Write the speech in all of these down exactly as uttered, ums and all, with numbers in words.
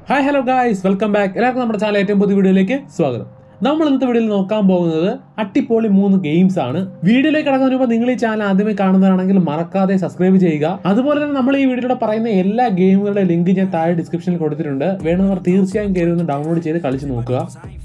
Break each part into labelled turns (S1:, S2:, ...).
S1: Hi hello guys, welcome back. എല്ലാവർക്കും നമ്മുടെ channel ഏറ്റവും പുതിയ വീഡിയോയിലേക്ക് സ്വാഗതം. നമ്മൾ ഇന്നത്തെ വീഡിയോയിൽ നോക്കാൻ പോകുന്നത് അട്ടിപ്പൊളി മൂന്ന് ഗെയിംസ് ആണ്. വീഡിയോയിലേക്ക് കടക്കുന്നതിന് മുമ്പ് നിങ്ങൾ ഈ ചാനൽ ആദ്യമേ കാണുന്നതാണെങ്കിൽ മറക്കാതെ സബ്സ്ക്രൈബ് ചെയ്യുക. അതുപോലെ തന്നെ നമ്മൾ ഈ വീഡിയോയിലൂടെ പറയുന്ന എല്ലാ ഗെയിമുകളുടെ ലിങ്ക് ഞാൻ താഴെ ഡിസ്ക്രിപ്ഷനിൽ കൊടുത്തിട്ടുണ്ട്. വേണമെന്നവർ തീർച്ചയായും കയറി ഒന്ന് ഡൗൺലോഡ് ചെയ്ത് കളിച്ച് നോക്കുക.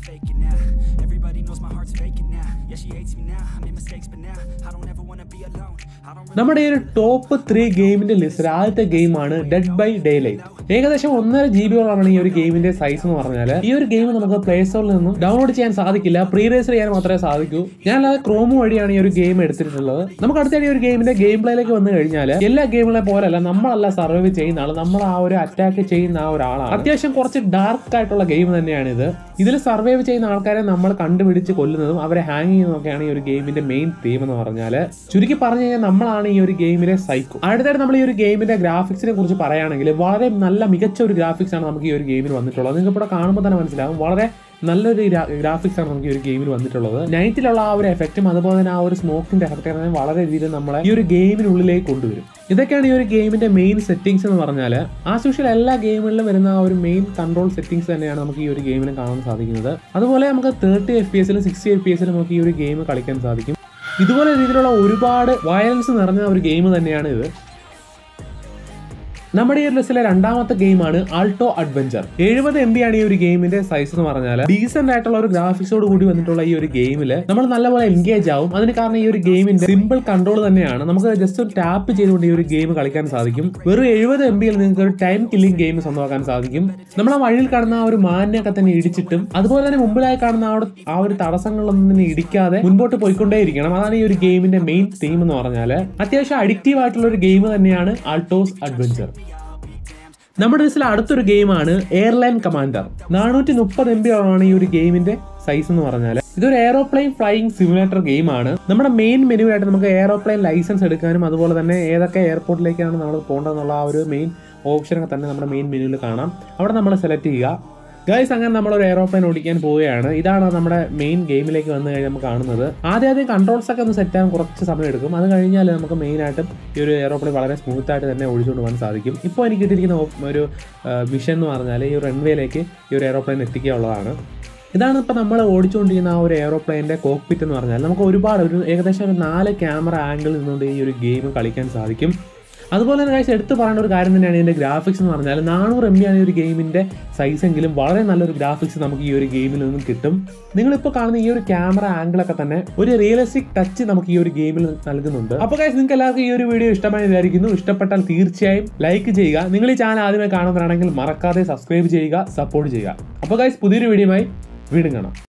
S1: നമ്മുടെ ഈ ഒരു ടോപ്പ് ത്രീ ഗെയിമിന്റെ ലിസ്റ്റിൽ ആദ്യത്തെ ഗെയിമാണ് ഡെഡ് ബൈ ഡേ ലൈറ്റ്. ഏകദേശം ഒന്നര ജി ബിയോളാണ് ഈ ഒരു ഗെയിമിന്റെ സൈസ് എന്ന് പറഞ്ഞാൽ ഈ ഒരു ഗെയിം നമുക്ക് പ്ലേ സ്റ്റോറിൽ നിന്നും ഡൗൺലോഡ് ചെയ്യാൻ സാധിക്കില്ല, പ്രീ രജിസ്റ്റർ ചെയ്യാൻ മാത്രമേ സാധിക്കൂ. ഞാൻ അല്ലാതെ ക്രോം വഴിയാണ് ഈ ഒരു ഗെയിം എടുത്തിട്ടുള്ളത്. നമുക്ക് അടുത്തിടെ ഒരു ഗെയിമിന്റെ ഗെയിം പ്ലേയിലേക്ക് വന്നു കഴിഞ്ഞാൽ എല്ലാ ഗെയിമുകളെ പോലെയല്ല, നമ്മളല്ല സർവൈവ് ചെയ്യുന്ന ആൾ, നമ്മൾ ആ ഒരു അറ്റാക്ക് ചെയ്യുന്ന ആ ഒരാളാണ്. അത്യാവശ്യം കുറച്ച് ഡാർക്ക് ആയിട്ടുള്ള ഗെയിം തന്നെയാണ് ഇത്. ഇതിൽ സർവൈവ് ചെയ്യുന്ന ആൾക്കാരെ നമ്മൾ കണ്ടുപിടിച്ച് കൊല്ലുന്നതും അവരെ ഹാങ് ചെയ്യുന്നതൊക്കെയാണ് ഈ ഒരു ഗെയിമിന്റെ മെയിൻ തീം എന്ന് പറഞ്ഞാൽ. ചുരുക്കി പറഞ്ഞു കഴിഞ്ഞാൽ നമ്മളാണ് ഈ ഒരു ഗെയിമിലെ സൈക്കോ. അടുത്തായിട്ട് നമ്മൾ ഈ ഒരു ഗെയിമിന്റെ ഗ്രാഫിക്സിനെ കുറിച്ച് പറയുകയാണെങ്കിൽ വളരെ നല്ല മികച്ച ഒരു ഗ്രാഫിക്സ് ആണ് നമുക്ക് ഈ ഒരു ഗെയിമിൽ വന്നിട്ടുള്ളത്. നിങ്ങൾക്ക് ഇവിടെ കാണുമ്പോൾ തന്നെ മനസ്സിലാവും, വളരെ നല്ലൊരു ഗ്രാഫിക്സ് ആണ് നമുക്ക് ഈ ഒരു ഗെയിമിൽ വന്നിട്ടുള്ളത്. നൈറ്റിലുള്ള ആ ഒരു എഫക്റ്റും അതുപോലെ തന്നെ ആ ഒരു സ്മോക്കിന്റെ എഫക്റ്റ് വളരെ രീതിയിൽ നമ്മളെ ഈ ഒരു ഗെയിമിനുള്ളിലേക്ക് കൊണ്ടുവരും. ഇതൊക്കെയാണ് ഈ ഒരു ഗെയിമിന്റെ മെയിൻ സെറ്റിംഗ്സ് എന്ന് പറഞ്ഞാൽ. ആസ് യൂഷ്വൽ എല്ലാ ഗെയിമുകളിലും വരുന്ന ആ ഒരു മെയിൻ കൺട്രോൾ സെറ്റിംഗ്സ് തന്നെയാണ് നമുക്ക് ഈ ഒരു ഗെയിമിൽ കാണാൻ സാധിക്കുന്നത്. അതുപോലെ നമുക്ക് തേർട്ടി എഫ് പി എസിലും സിക്സ്റ്റി എഫ് പി എസിലും നമുക്ക് ഈ ഒരു ഗെയിം കളിക്കാൻ സാധിക്കും. ഇതുപോലെ രീതിയിലുള്ള ഒരുപാട് വയലൻസ് നിറഞ്ഞ ഒരു ഗെയിം തന്നെയാണ് ഇത്. നമ്മുടെ ഈ ഒരു ലിസ്റ്റിലെ രണ്ടാമത്തെ ഗെയിമാണ് ആൾട്ടോ അഡ്വഞ്ചർ. എഴുപത് എം ബി ആണ് ഈ ഒരു ഗെയിമിന്റെ സൈസ് എന്ന് പറഞ്ഞാൽ. ഡീസെന്റ് ആയിട്ടുള്ള ഒരു ഗ്രാഫിക്സോട് കൂടി വന്നിട്ടുള്ള ഈ ഒരു ഗെയിമിൽ നമ്മൾ നല്ലപോലെ എൻഗേജ് ആവും. അതിന് കാരണം ഈ ഒരു ഗെയിമിന്റെ സിമ്പിൾ കൺട്രോൾ തന്നെയാണ്. നമുക്ക് ജസ്റ്റ് ഒരു ടാപ്പ് ചെയ്തുകൊണ്ട് ഈ ഒരു ഗെയിം കളിക്കാൻ സാധിക്കും. വെറും എഴുപത് എം ബിയിൽ നിങ്ങൾക്ക് ഒരു ടൈം കില്ലിംഗ് ഗെയിം സ്വന്തമാക്കാൻ സാധിക്കും. നമ്മൾ ആ വഴിയിൽ കാണുന്ന ആ ഒരു മാനിനെയൊക്കെ തന്നെ ഇടിച്ചിട്ടും അതുപോലെ തന്നെ മുമ്പിലായി കാണുന്ന ആ ഒരു തടസ്സങ്ങളൊന്നും ഇടിക്കാതെ മുൻപോട്ട് പോയിക്കൊണ്ടേയിരിക്കണം. അതാണ് ഈ ഒരു ഗെയിമിന്റെ മെയിൻ തീം എന്ന് പറഞ്ഞാൽ. അത്യാവശ്യം അഡിക്റ്റീവ് ആയിട്ടുള്ള ഒരു ഗെയിം തന്നെയാണ് ആൾട്ടോസ് അഡ്വഞ്ചർ. നമ്മുടെ ലിസ്റ്റിൽ അടുത്തൊരു ഗെയിമാണ് എയർലൈൻ കമാൻഡർ. നാനൂറ്റി മുപ്പത് എം ബി ആണ് ഈ ഒരു ഗെയിമിന്റെ സൈസ് എന്ന് പറഞ്ഞാൽ. ഇതൊരു എയറോപ്ലെയിൻ ഫ്ലൈയിങ് സിമുലേറ്റർ ഗെയിമാണ്. നമ്മുടെ മെയിൻ മെനുവായിട്ട് നമുക്ക് എയറോപ്ലെയിൻ ലൈസൻസ് എടുക്കാനും അതുപോലെ തന്നെ ഏതൊക്കെ എയർപോർട്ടിലേക്കാണ് നമ്മൾ പോകേണ്ടതെന്നുള്ള ആ ഒരു മെയിൻ ഓപ്ഷനൊക്കെ തന്നെ നമ്മുടെ മെയിൻ മെനുവിൽ കാണാം. അവിടെ നമ്മൾ സെലക്ട് ചെയ്യുക. ഗൈസ്, അങ്ങനെ നമ്മളൊരു എയറോപ്ലെയിൻ ഓടിക്കാൻ പോവുകയാണ്. ഇതാണ് നമ്മുടെ മെയിൻ ഗെയിമിലേക്ക് വന്നു കഴിഞ്ഞാൽ നമുക്ക് കാണുന്നത്. ആദ്യം ആദ്യം കൺട്രോൾസ് ഒക്കെ ഒന്ന് സെറ്റ് ആകാൻ കുറച്ച് സമയം എടുക്കും. അത് കഴിഞ്ഞാൽ നമുക്ക് മെയിനായിട്ടും ഈ ഒരു എയറോപ്ലെയിൻ വളരെ സ്മൂത്ത് ആയിട്ട് തന്നെ ഓടിച്ചുകൊണ്ട് പോകാൻ സാധിക്കും. ഇപ്പോൾ എനിക്ക് കിട്ടിയിരിക്കുന്ന ഒരു മിഷൻ എന്ന് പറഞ്ഞാൽ ഈ ഒരു റൺവേയിലേക്ക് ഈ ഒരു എയറോപ്ലെയിൻ എത്തിക്കാനുള്ളതാണ്. ഇതാണ് ഇപ്പോൾ നമ്മൾ ഓടിച്ചുകൊണ്ടിരിക്കുന്ന ആ ഒരു എയറോപ്ലെയിൻ്റെ കോക്പിറ്റ് എന്ന് പറഞ്ഞാൽ. നമുക്ക് ഒരുപാട് ഒരു ഏകദേശം ഒരു നാല് ക്യാമറ ആംഗിളിൽ നിന്നുകൊണ്ട് ഈ ഒരു ഗെയിം കളിക്കാൻ സാധിക്കും. അതുപോലെ തന്നെ കാഴ്ച എടുത്ത് പറയേണ്ട ഒരു കാര്യം തന്നെയാണ് ഇതിൻ്റെ ഗ്രാഫിക്സ് എന്ന് പറഞ്ഞാൽ. നാനൂറ് എം ബി ആണ് ഈ ഒരു ഗെയിമിൻ്റെ സൈസ് എങ്കിലും വളരെ നല്ലൊരു ഗ്രാഫിക്സ് നമുക്ക് ഈ ഒരു ഗെയിമിൽ നിന്നും കിട്ടും. നിങ്ങളിപ്പോൾ കാണുന്ന ഈ ഒരു ക്യാമറ ആംഗിളൊക്കെ തന്നെ ഒരു റിയലിസ്റ്റിക് ടച്ച് നമുക്ക് ഈ ഒരു ഗെയിമിൽ നൽകുന്നുണ്ട്. അപ്പോൾ ഗൈസ്, നിങ്ങൾക്ക് എല്ലാവർക്കും ഈ ഒരു വീഡിയോ ഇഷ്ടമായി വിചാരിക്കുന്നു. ഇഷ്ടപ്പെട്ടാൽ തീർച്ചയായും ലൈക്ക് ചെയ്യുക. നിങ്ങൾ ഈ ചാനൽ ആദ്യമായി കാണുന്നവരാണെങ്കിൽ മറക്കാതെ സബ്സ്ക്രൈബ് ചെയ്യുക, സപ്പോർട്ട് ചെയ്യുക. അപ്പോൾ ഗൈസ്, പുതിയൊരു വീഡിയോയുമായി വീണ്ടും കാണാം.